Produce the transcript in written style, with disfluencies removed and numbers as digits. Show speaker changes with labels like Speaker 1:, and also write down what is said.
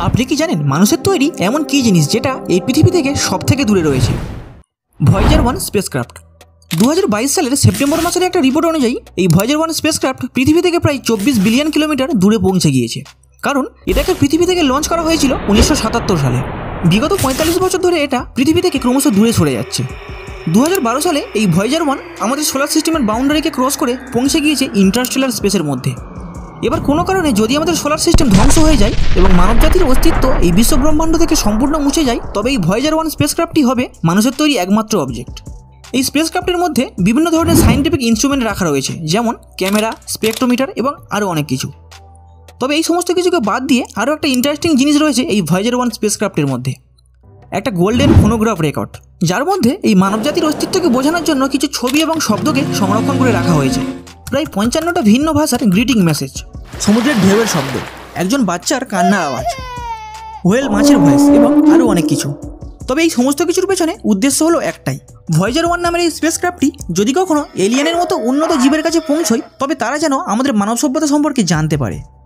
Speaker 1: আপনি কি জানেন মানুষের তৈরি এমন কি জিনিস যেটা এই পৃথিবী থেকে সবথেকে দূরে রয়েছে? ভয়েজার 1 স্পেসক্রাফট 2022 সালের সেপ্টেম্বর মাসের একটা রিপোর্ট অনুযায়ী এই ভয়েজার 1 স্পেসক্রাফট পৃথিবী থেকে প্রায় 24 বিলিয়ন কিলোমিটার দূরে পৌঁছে গিয়েছে। কারণ এটাকে পৃথিবী থেকে লঞ্চ করা হয়েছিল 1977 সালে। বিগত 45 বছর ধরে এটা পৃথিবী থেকে ক্রমশ দূরে সরে যাচ্ছে। 2012 সালে এই ভয়েজার 1 আমাদের সোলার সিস্টেমের বাউন্ডারিকে ক্রস করে পৌঁছে গিয়েছে ইন্টারস্টেলার স্পেসের মধ্যে। এবার কোনো কারণে যদি আমাদের সোলার সিস্টেম ধ্বংস হয়ে যায় এবং মানবজাতির অস্তিত্ব এই বিশ্বব্রহ্মাণ্ড থেকে সম্পূর্ণ মুছে যায়, তবে এই ভয়েজার 1 স্পেসক্রাফটই হবে মানুষের তৈরি একমাত্র অবজেক্ট। এই স্পেসক্রাফটের মধ্যে বিভিন্ন ধরনের সায়েন্টিফিক ইনস্ট্রুমেন্ট রাখা রয়েছে, যেমন ক্যামেরা, স্পেকট্রোমিটার এবং আরও অনেক কিছু। তবে এই সমস্ত কিছুকে বাদ দিয়ে আরও একটা ইন্টারেস্টিং জিনিস রয়েছে এই ভয়েজার 1 স্পেসক্রাফটের মধ্যে, একটা গোল্ডেন ফোনোগ্রাফ রেকর্ড, যার মধ্যে এই মানবজাতির অস্তিত্বকে বোঝানোর জন্য কিছু ছবি এবং শব্দকে সংরক্ষণ করে রাখা হয়েছে। প্রায় 55টা ভিন্ন ভাষার গ্রিটিং মেসেজ, সমুদ্রের ঢেউয়ের শব্দ, একজন বাচ্চার কান্নার আওয়াজ, হোয়েল মাছের ভয়েস এবং আরও অনেক কিছু। তবে এই সমস্ত কিছুর পেছনে উদ্দেশ্য হলো একটাই, ভয়েজার 1 নামের এই স্পেসক্রাফটটি যদি কখনো এলিয়েনের মতো উন্নত জীবের কাছে পৌঁছয়, তবে তারা যেন আমাদের মানব সভ্যতা সম্পর্কে জানতে পারে।